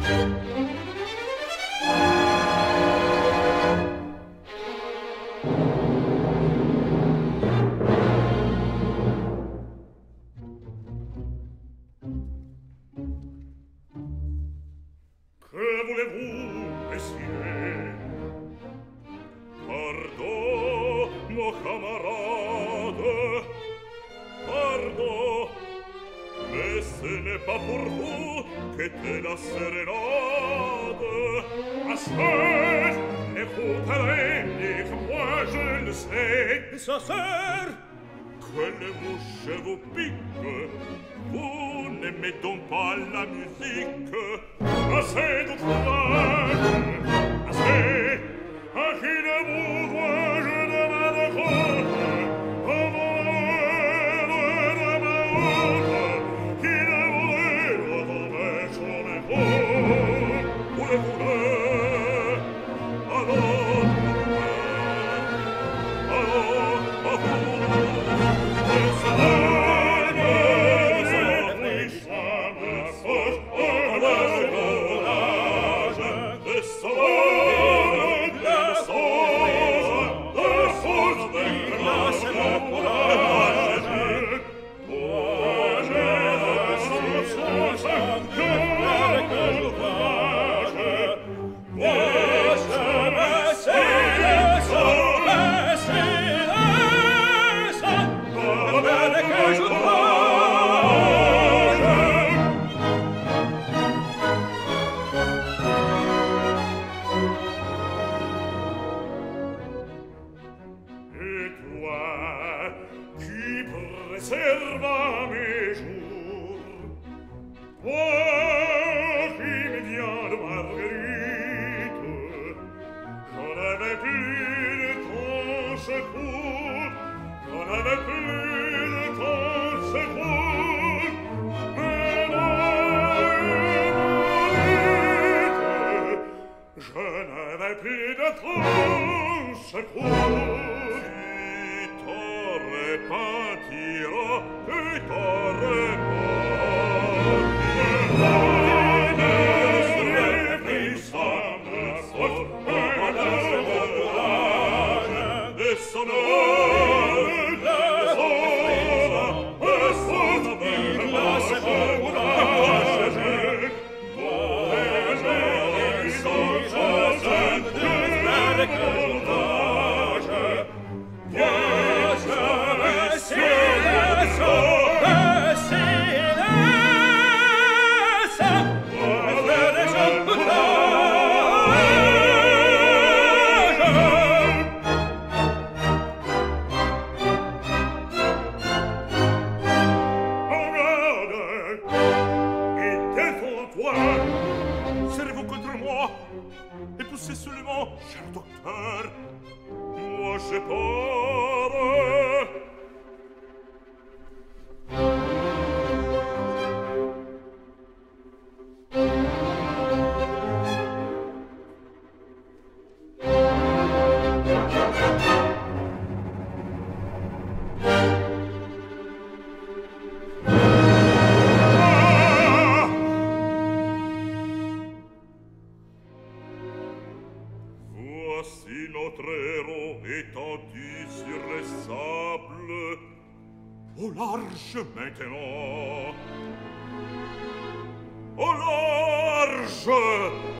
Que voulez-vous, messieurs? Pardon, mon camarade, pardon, mais ce n'est pas pour vous qu'était la sérénade. Assez, écoutez, et que moi je le sais, et ça sert que les mouches vous piquent. Vous n'aimez donc pas la musique. Assez d'outrage, assez. À qui ne vous dois-je demander compte? Avant de ma honte, qui ne voudrait retrouver sur mes comptes? Voulez-vous le? Alors, à vous, et ça serva mes jours, toi qui me viens de Marguerite, j'en avais plus de ton secours, j'en avais plus de ton secours, mais Marguerite, je n'avais plus de ton secours. Repentira, tu t'aurais servez-vous contre moi et poussez seulement, cher docteur, moi j'ai peur. Voici notre héros étendu sur les sables, au large maintenant, au large.